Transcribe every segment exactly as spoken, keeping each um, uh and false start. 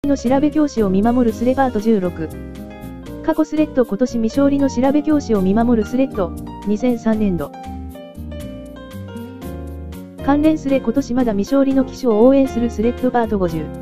の調べ教師を見守るスレパートじゅうろく。過去スレッド今年未勝利の調べ教師を見守るスレッド、にせんさんねんど。関連スレ今年まだ未勝利の騎手を応援するスレッドパートごじゅう。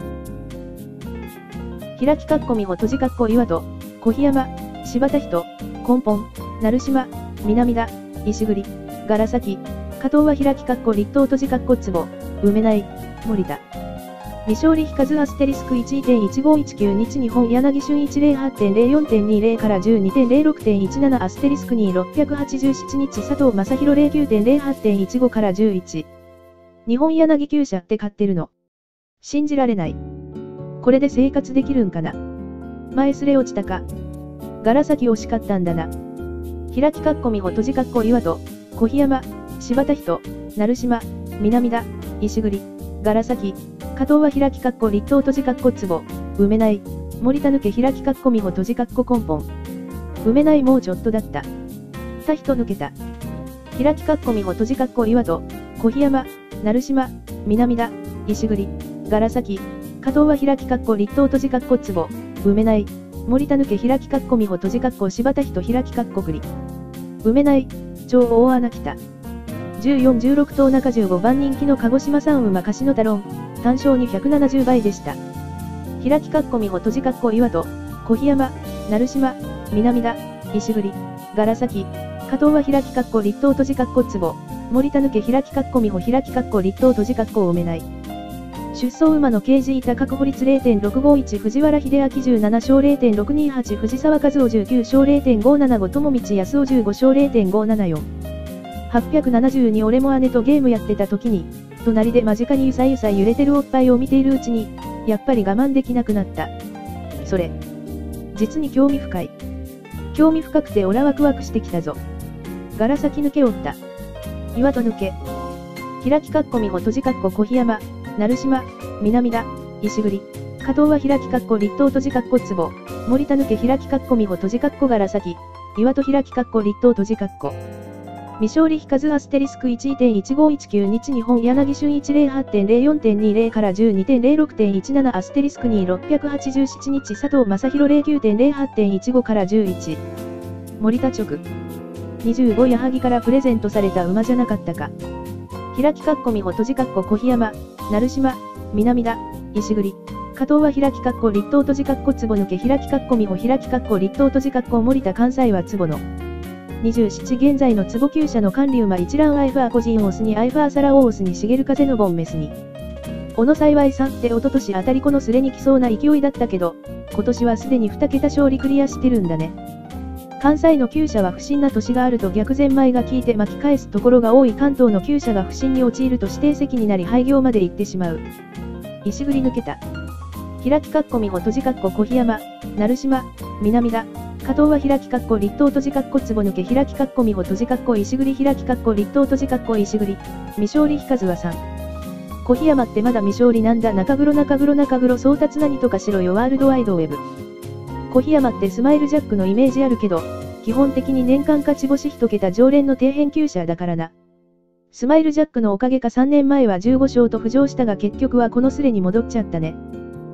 開きかっこみほ閉じかっこ岩戸、小檜山、柴田人、根本、成島、南田、石栗、柄崎、加藤は開きかっこ立東閉じかっこ坪、梅内、森田。未勝利非数アステリスク いちてんいちごいちきゅう 日日本柳俊 いちゼロはちてんゼロよんてんにゼロ から じゅうにてんゼロろくてんいちなな アステリスクにろっぴゃくはちじゅうなな日佐藤正宏 ゼロきゅうてんゼロはちてんいちご からじゅういち。日本柳厩舎って買ってるの。信じられない。これで生活できるんかな。前すれ落ちたか。柄崎惜しかったんだな。開きかっこみほ閉じかっこ岩戸、小檜山、柴田人、成島、南田、石栗、柄崎、加藤は開きかっこ立東閉じかっこ坪、梅内、森田抜け開きかっこみほ閉じかっこ根本。梅内もうちょっとだった。他人抜けた。開きかっこみほ閉じかっこ岩戸、小檜山、成島、南田、石栗、柄崎、加藤は開きかっこ立東閉じかっこ坪、梅内、森田抜け開きかっこみほ閉じかっこ柴田人開きかっこ栗。梅内、超大穴来た。じゅうよん、じゅうろく頭中じゅうごばん人気の鹿児島産馬カシノタロン、単勝にひゃくななじゅうばいでした。開きかっこみほ閉じかっこ岩戸、小檜山、成島、南田、石栗、柄崎、加藤は開きかっこ立東閉じかっこ坪、森田抜け開きかっこみほ開きかっこ立東閉じかっこ梅内。出走馬のケージ板確保率 ゼロてんろくごいち 藤原秀明じゅうなな勝 ゼロてんろくにはち 藤沢和夫じゅうきゅう勝 ゼロてんごななご 友道康夫じゅうご勝 ゼロてんごななよん。はっぴゃくななじゅうに俺も姉とゲームやってた時に、隣で間近にゆさゆさ揺れてるおっぱいを見ているうちに、やっぱり我慢できなくなった。それ、実に興味深い。興味深くてオラワクワクしてきたぞ。柄先抜けおった。岩戸抜け。開きかっこみほ閉じかっこ小檜山、成島、南田、石栗、加藤は開きかっこ立東閉じかっこ坪、森田抜け開きかっこみほ閉じかっこ柄崎、岩戸開きかっこ立東閉じかっこ。未勝利非数アステリスク いちてんいちごいちきゅう 日日本柳俊 いちゼロはちてんゼロよんてんにゼロ から じゅうにてんゼロろくてんいちなな アステリスクにろっぴゃくはちじゅうなな日佐藤正宏 ゼロきゅうてんゼロはちてんいちご からじゅういち。森田直。にじゅうご矢作からプレゼントされた馬じゃなかったか。開きかっこみほ閉じかっこ小檜山、成島、南田、石栗、加藤は開きかっこ立東閉じかっこ坪抜け開きかっこみほ開きかっこ立東閉じかっこ森田関西は坪の。にじゅうなな現在の坪厩舎の管理馬一覧アイファー個人オスにアイファーサラオースに茂風のボンメスに。小野幸さんって一昨年あたりこのスレに来そうな勢いだったけど、今年はすでにに桁勝利クリアしてるんだね。関西の厩舎は不審な年があると逆ゼンマイが効いて巻き返すところが多い関東の厩舎が不審に陥ると指定席になり廃業まで行ってしまう。石栗抜けた。開きかっこみほ閉じかっこ小檜山、成島、南田、加藤は開きかっこ立東閉じかっこ坪抜け開きかっこみほ閉じかっこ石栗開きかっこ立東閉じかっこ石栗、未勝利非数はさん。小檜山ってまだ未勝利なんだ。中黒中黒中黒送達何とかしろよワールドワイドウェブ。小檜山ってスマイルジャックのイメージあるけど、基本的に年間勝ち星一桁常連の底辺厩舎だからな。スマイルジャックのおかげかさんねんまえはじゅうご勝と浮上したが結局はこのスレに戻っちゃったね。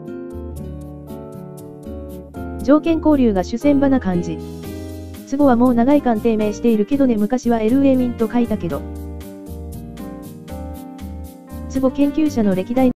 条件交流が主戦場な感じ。坪はもう長い間低迷しているけどね。昔は エルエー ウィンと書いたけど。坪研究者の歴代